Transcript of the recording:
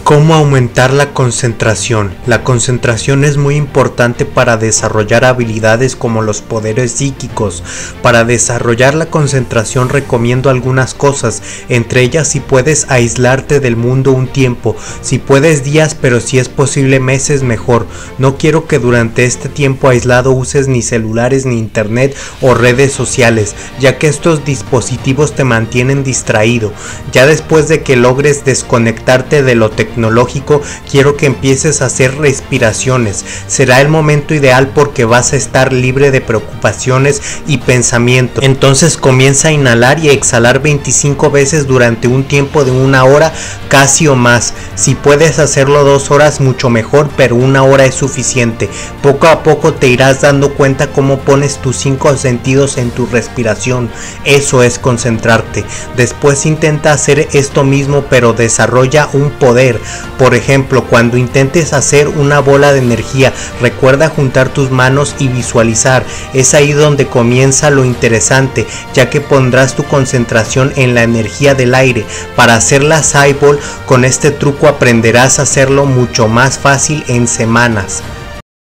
¿Cómo aumentar la concentración? La concentración es muy importante para desarrollar habilidades como los poderes psíquicos. Para desarrollar la concentración recomiendo algunas cosas, entre ellas si puedes aislarte del mundo un tiempo, si puedes días, pero si es posible meses mejor. No quiero que durante este tiempo aislado uses ni celulares ni internet o redes sociales, ya que estos dispositivos te mantienen distraído. Ya después de que logres desconectarte de lo tecnológico, quiero que empieces a hacer respiraciones. Será el momento ideal porque vas a estar libre de preocupaciones y pensamientos. Entonces comienza a inhalar y a exhalar 25 veces durante un tiempo de 1 hora casi o más. Si puedes hacerlo 2 horas mucho mejor, pero 1 hora es suficiente. Poco a poco te irás dando cuenta cómo pones tus 5 sentidos en tu respiración. Eso es concentrarte. Después intenta hacer esto mismo, pero desarrolla un poder. Por ejemplo, cuando intentes hacer una bola de energía, recuerda juntar tus manos y visualizar. Es ahí donde comienza lo interesante, ya que pondrás tu concentración en la energía del aire. Para hacer la Cyborg, con este truco aprenderás a hacerlo mucho más fácil en semanas.